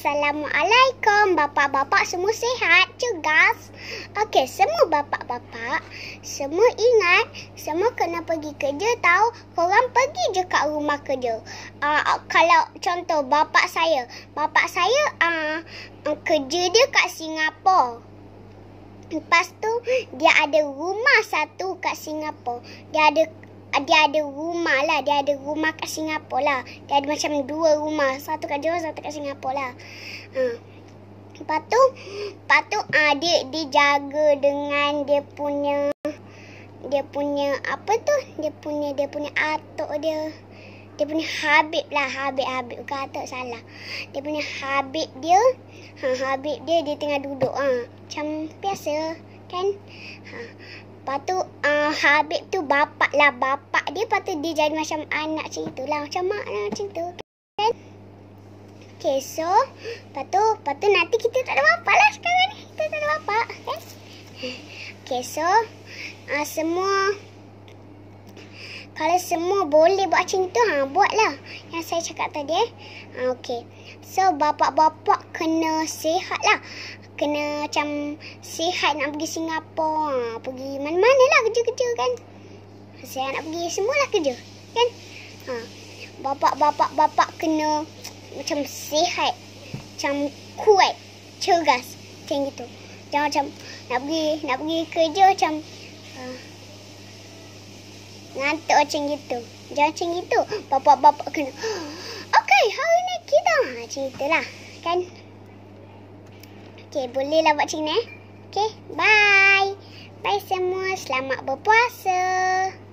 Assalamualaikum. Bapak-bapak semua sihat je, guys? Okey, semua bapak-bapak, semua ingat, semua kena pergi kerja tahu. Korang pergi je kat rumah kerja. Kalau contoh bapak saya kerja dia kat Singapura. Lepas tu dia ada rumah satu kat Singapura. Dia ada rumah lah. Dia ada rumah kat Singapura lah. Dia ada macam 2 rumah. Satu kat Johor, satu kat Singapura lah. Lepas tu dia jaga dengan dia punya apa tu? Dia punya atuk dia. Dia punya Habib lah. Habib bukan atuk, salah. Dia punya Habib dia. Habib dia tengah duduk. Macam biasa kan? Lepas tu Habib tu bapak dia. Lepas tu dia jadi macam anak macam itulah. Macam mak lah macam tu kan. Okay, so Lepas tu nanti kita tak ada bapak lah sekarang ni. Kita tak ada bapak kan. Okay, so kalau semua boleh buat macam tu, buatlah yang saya cakap tadi. Okay, so bapak-bapak kena sihat lah. Kena macam sihat nak pergi Singapura, pergi mana-mana lah kerja-kerja kan. Saya nak pergi semualah kerja kan. Bapak kena macam sihat, macam kuat, cergas macam gitu. Jangan macam nak pergi kerja macam ngantuk macam gitu. Jangan macam gitu. Bapak-bapak kena okay, hari ni kita macam itulah kan. Okay, bolehlah buat macam ni. Okay, bye. Bye semua. Selamat berpuasa.